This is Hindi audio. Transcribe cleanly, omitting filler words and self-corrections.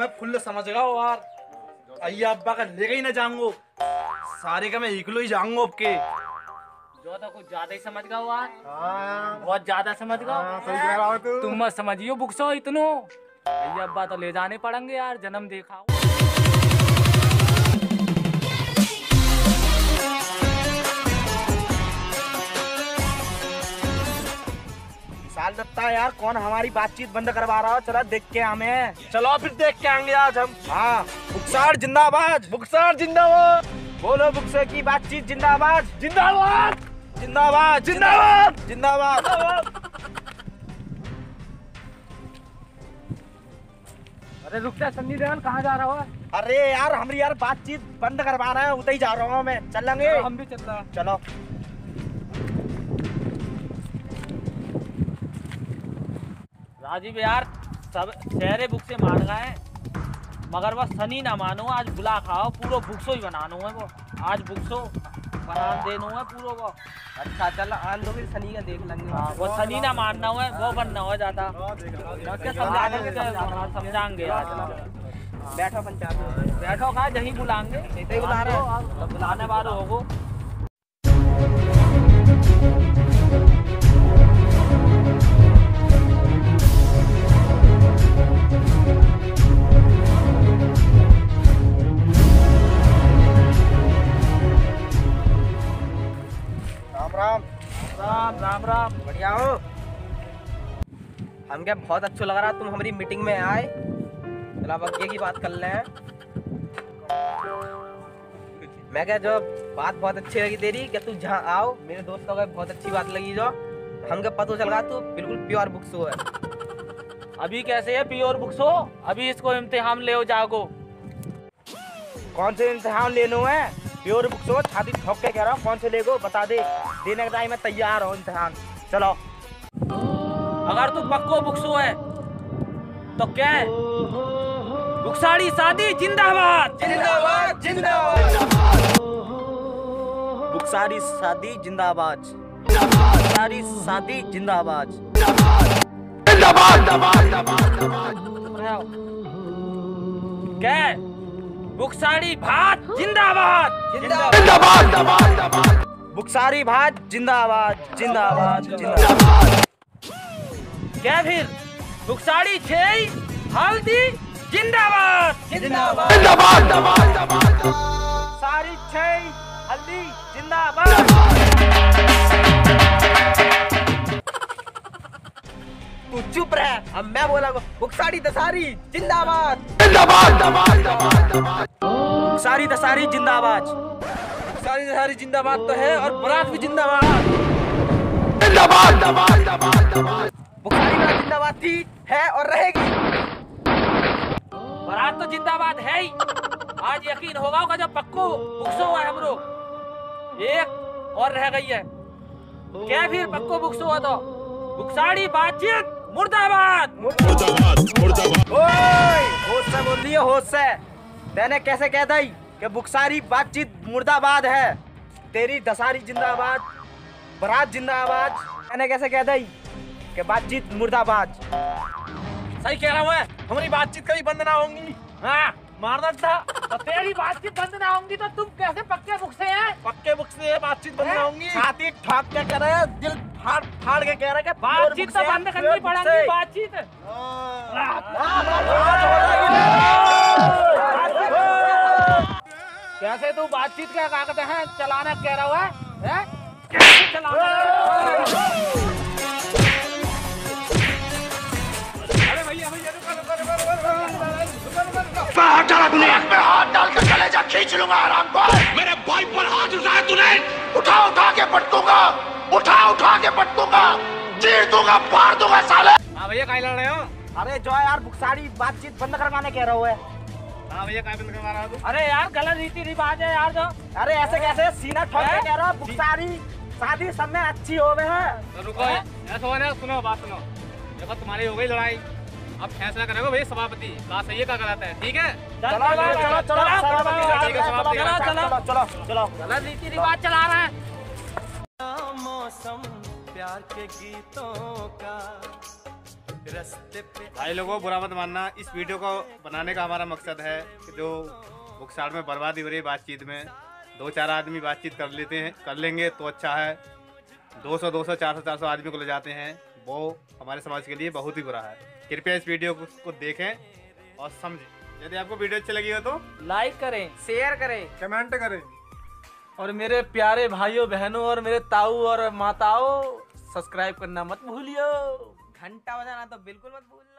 मैं फुल समझ गया हूँ यार। अय्या अब्बा का लेके ही ना जाऊंगो, सारे का मैं इकलो ही जाऊंगा अब के। जो तो कुछ ज्यादा ही समझ गया यार। हाँ, बहुत ज्यादा समझ गया। सही कह रहा हो तू। तुम मत समझियो बुक्सो इतनो। अय्या अब्बा तो ले जाने पड़ेंगे यार, जन्म देखा। साल दत्ता यार, कौन हमारी बातचीत बंद करवा रहा हो? चलो देख के हमें। चलो फिर देख के आएंगे आज हम। हाँ, बुक्सार जिंदाबाद, बुक्सार जिंदाबाद। बोलो बुक्सर की बातचीत जिंदाबाद, जिंदाबाद, जिंदाबाद, जिंदाबाद, जिंदाबाद। अरे रुक जा सन्नी देओल, कहाँ जा रहा है? अरे यार हमारी यार बातचीत बंद करवा रहे हैं, उधर ही जा रहा हूँ मैं। चलेंगे? हम भी चल रहे हैं। चलो। राजीव यार, सब शहरे बुक से मान गए, मगर वो सनी ना मानो। आज बुला खाओ, पूरा बुक्सो ही बनानो है वो। आज बुक्सो बना देनो है पूरा वो। अच्छा चल आन दो, फिर सनी का देख लेंगे। हाँ, वो सनी ना मानना है, वो बनना हो जाता। समझाएंगे आज। बैठो पंचायत में। बैठो कहा, जहीं बुलाएंगे, नहीं बुला रहे हो, तो बुलाने वाले होगो। राम राम राम राम। बढ़िया हो? हम क्या बहुत अच्छा लग रहा तुम हमारी मीटिंग में आए। चलो अब आगे की बात कर ले हैं। मैं क्या, जो बात बहुत अच्छी लगी तेरी, कि तू जहाँ आओ मेरे दोस्तों को बहुत अच्छी बात लगी। जो हम क्या पता चल रहा तू बिल्कुल प्योर बुक्सो है। अभी कैसे है प्योर बुक्सो? अभी इसको इम्तिहान ले जाओ। कौन से इम्तिहान लेनो है? प्योर बुक्सो, छाती ठोक के कह रहा हूँ, कौन से लेगो बता दे, देने का टाइम मैं तैयार हूँ इम्तिहान। चलो। अगर तू पक्को बुक्सो है तो क्या है? बुक्साड़ी शादी जिंदाबाद, जिंदाबाद, जिंदाबाद। बुक्सारी शादी जिंदाबाद, बुक्सारी शादी जिंदाबाद, क्या है? बुक्साड़ी भात जिंदाबाद, जिंदाबाद। बुक्सारी भात जिंदाबाद, जिंदाबाद, जिंदाबाद। क्या फिर? बुक्साड़ी छई हल्दी जिंदाबाद, जिंदाबाद, सारी छह हल्दी जिंदाबाद। तू चुप रह, अब मैं बोला बुक्साड़ी दसारी जिंदाबाद, बुक्सारी दसारी जिंदाबाद। बुक्सारी दसारी जिंदाबाद तो है, और बारात भी जिंदाबाद। बुक्सारी बारात जिंदाबाद थी, है और रहेगी। बारात तो जिंदाबाद है ही। आज यकीन होगा होगा जब पक्को बुक्सो है हमरो। एक और रह गई है। क्या फिर पक्को बुक्सो है तो? बुक्साड़ी बातचीत मुर्दाबाद, मुर्दाबाद। ओए, होश से बोल दिए, होश से। मैंने कैसे कह दी कि बुक्सारी बातचीत मुर्दाबाद है? तेरी दसारी जिंदाबाद, बारात जिंदाबाद। मैंने कैसे कह दी कि बातचीत मुर्दाबाद? सही कह रहा हूँ मैं। हमारी बातचीत कभी बंद ना होंगी। हाँ, मारना था। तो तेरी बातचीत बंद ना होंगी तो तुम कैसे पक्के बुक्से हैं? पक्के बुक से बातचीत बंद ना होंगी। छाती ठाक के कह रहे हैं, दिल फाड़ फाड़ के कह रहे हैं कि बातचीत तो बंद करनी पड़ेगी। बातचीत कैसे तू बातचीत क्या कहते हैं चलाना कह रहा है? कैसे चलाना? अरे भैया हाथ डाला तूने? मैं हाथ डाल कर कलेजा खींच लूंगा आराम को। मेरे भाई पर हाथ उठाया तूने? उठा उठा के पटकूंगा, उठा के पटकूंगा, चीर दूंगा, फाड़ दूंगा साले। हाँ भैया कहीं लड़ रहे हो? अरे जो यार बुक्सारी बातचीत बंद करवाने कह रहा है। हाँ भैया कहीं बंद करवा रहा हूँ? अरे यार गलत रीति रिवाज है यार। जो अरे ऐसे कैसे सीना ठोक के कह रहा? बुक्सारी शादी सब में अच्छी हो गए हैं। तो रुको, ऐसा हो ना, सुनो बात सुनो। देखो तुम्हारी हो गई लड़ाई, अब फैसला करेगा भैया सभापति, कहा सही है कहा गलत है। ठीक है, चलो चलो चलो चलो चलो, गलत रीति रिवाज चला रहा है। मौसम प्यार के गीतों का भाई लोगों बुरा मत मानना, इस वीडियो को बनाने का हमारा मकसद है कि जो बुक्साड़ में बर्बादी हो रही है बातचीत में, 2-4 आदमी बातचीत कर लेंगे तो अच्छा है। 200 400 आदमी को ले जाते हैं, वो हमारे समाज के लिए बहुत ही बुरा है। कृपया इस वीडियो को देखें और समझें। यदि आपको वीडियो अच्छी लगी हो तो लाइक करें, शेयर करें, कमेंट करें। और मेरे प्यारे भाइयों बहनों और मेरे ताऊ और माताओं, सब्सक्राइब करना मत भूलियो। घंटा बजाना तो बिल्कुल मत भूलना।